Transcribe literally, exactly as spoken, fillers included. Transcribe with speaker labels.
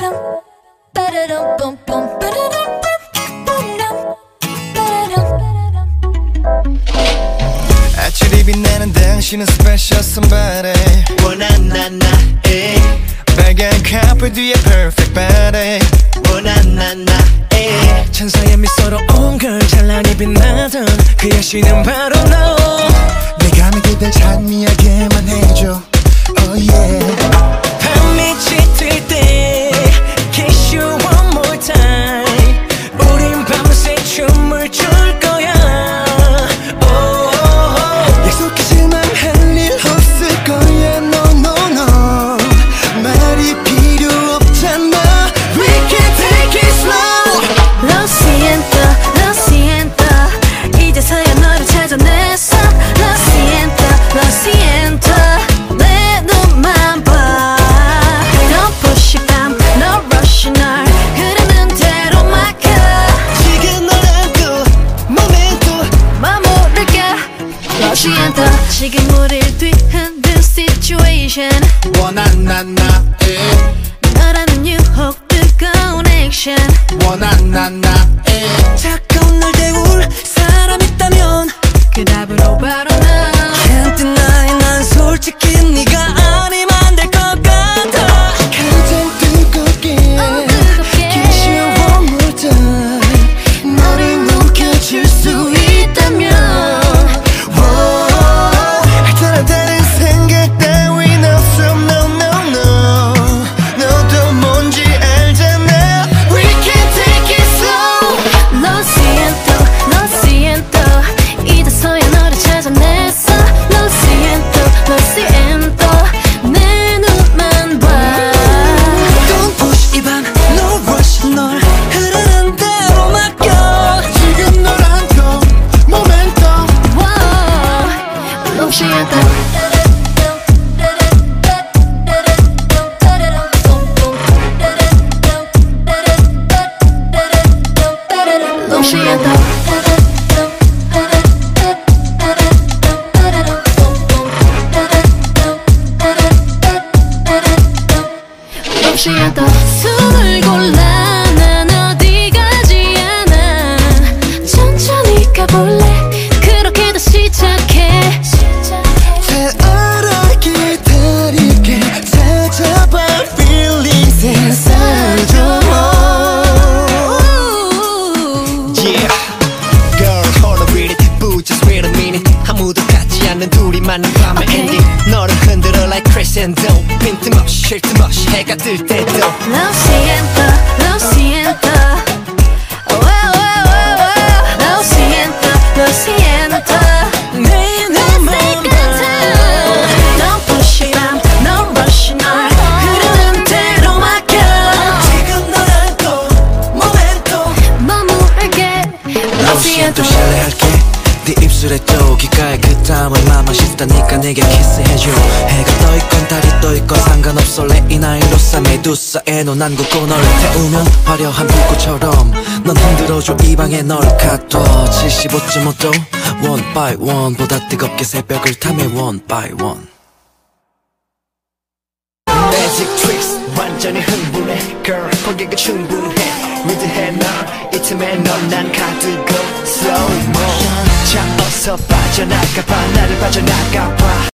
Speaker 1: 아침이 빛나는 당신은 special somebody
Speaker 2: 원한나 나에
Speaker 1: 빨간 카페 뒤에 perfect body
Speaker 2: 원한나 나에
Speaker 3: 천사의 미소로 온 걸 찬란히 빛나던 그 여신은 바로 너.
Speaker 1: 내가 믿기들 찬미하게만 해줘 oh yeah
Speaker 3: 밤이 짙을 때 kiss you one more time 우린 밤새 춤을 출 거야.
Speaker 1: 약속하지만 할 일 없을 거야 no no no 말이 필요 없잖아 we can take it slow
Speaker 4: Lo siento, lo siento 이제서야 너를 찾아냈어 Lo siento, lo siento 내 눈만 봐 Don't push it down, no rush 널 흐르는 대로 맡겨
Speaker 2: 지금 너라도 모멘토
Speaker 4: 머무를게 Lo siento 지금 우릴 뒤흔든 situation
Speaker 2: 원한나 나에
Speaker 4: 너라는 유혹 뜨거운 액션
Speaker 2: 원한나 나에
Speaker 3: 차가운 날 데울 사람 있다면
Speaker 4: 그 답으로 바로 나
Speaker 3: Can't deny 난 솔직히 네가 아니면 안 될 것 같아.
Speaker 1: 가장 뜨겁게 kiss you one more time 너를 녹여줄 수 있다면 알잖아 다른 생각 따윈 없어 no no no 너도 뭔지 알잖아 we can take it slow
Speaker 4: Lo siento, lo siento 이제서야 너를 찾아냈어 Lo siento, lo siento 내 눈만 봐
Speaker 3: Don't push 이밤 no rush 널 흐르는 대로 맡겨.
Speaker 1: 지금 너랑도 momentum
Speaker 4: Wow, Lo siento Lo siento Lo siento 숨을 골라 난 어디 가지 않아 천천히 가볼래 그렇게 다시 시작해
Speaker 1: 잘 알아 기다릴게 찾아봐 feelings inside your heart
Speaker 2: Yeah Girl hold on with it but just wait a minute 아무도 갖지 않는 둘이만의 밤의
Speaker 4: Okay.
Speaker 2: 엔딩 너를 흔들어 like crescendo 빈틈없이 쉴 틈 없이 해가 뜰 때도
Speaker 4: Lo siento, lo siento Oh, oh, oh, oh, oh. Lo siento, lo siento
Speaker 3: 내 눈만 봐.
Speaker 4: Don't push it down, no rush 널 흐르는 대로 맡겨
Speaker 3: 지금 너라도 모멘토
Speaker 4: 머무를게 Lo siento
Speaker 3: 신뢰할게. 네 입술에 또 귓가에 그 땀을 마마 싶다니까 내게 키스해줘. 해가 떠있건 달이 떠있건 상관없어 레인 아이로사 메두사에 눈 안 굽고 널 태우면 화려한 불꽃처럼 넌 흔들어줘 이 방에 널 가둬. 칠십오 점 오 도 one by one 보다 뜨겁게 새벽을 탐해 one by one.
Speaker 2: Magic tricks 완전히 흥분해 Girl 거기가 충분해 위드해 널 이 틈에 넌 난 가득고 slow motion 자 어서 빠져나가봐 나를 빠져나가봐